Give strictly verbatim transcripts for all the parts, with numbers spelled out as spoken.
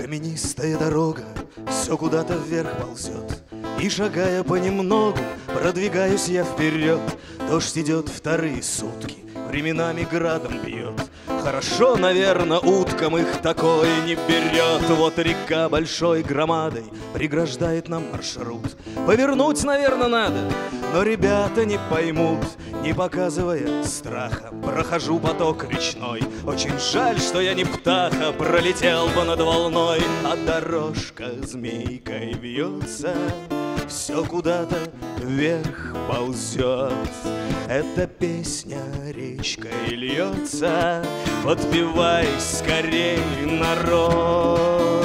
Каменистая дорога все куда-то вверх ползет, и, шагая понемногу, продвигаюсь я вперед. Дождь идет вторые сутки, временами градом бьет. Хорошо, наверное, уткам их такое не берет. Вот река большой громадой преграждает нам маршрут. Повернуть, наверное, надо, но ребята не поймут. Не показывая страха, прохожу поток речной. Очень жаль, что я не птаха, пролетел бы над волной. А дорожка змейкой вьется, все куда-то вверх ползет. Эта песня речкой льется, подпевай скорей, народ.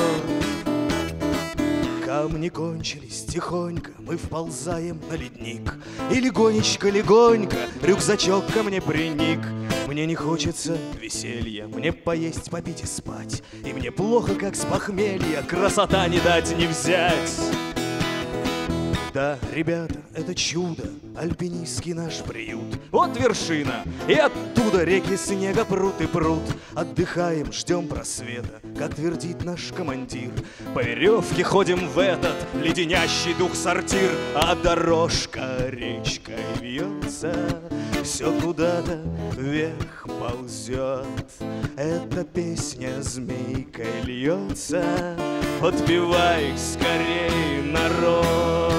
Камни кончились, тихонько мы вползаем на ледник. И легонечко-легонько рюкзачок ко мне приник. Мне не хочется веселья, мне поесть, попить и спать. И мне плохо, как с похмелья, красота не дать не взять. Да, ребята, это чудо, альпинистский наш приют. Вот вершина, и оттуда реки снега прут и прут. Отдыхаем, ждем просвета, как твердит наш командир. По веревке ходим в этот леденящий дух сортир. А дорожка речкой вьется, все куда-то вверх ползет. Эта песня змейкой льется, подпевай скорей, народ.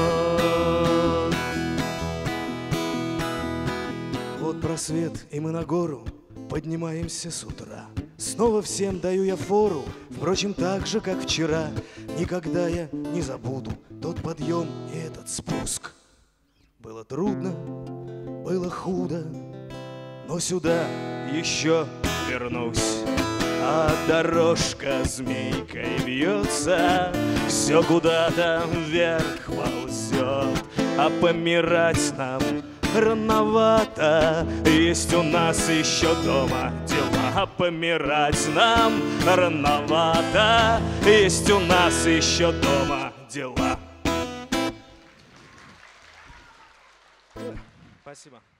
Вот просвет, и мы на гору поднимаемся с утра. Снова всем даю я фору, впрочем, так же, как вчера. Никогда я не забуду тот подъем и этот спуск. Было трудно, было худо, но сюда еще вернусь. А дорожка змейкой вьется, все куда-то вверх ползет. А помирать нам рановато, есть у нас еще дома дела. А помирать нам рановато, есть у нас еще дома дела. Спасибо.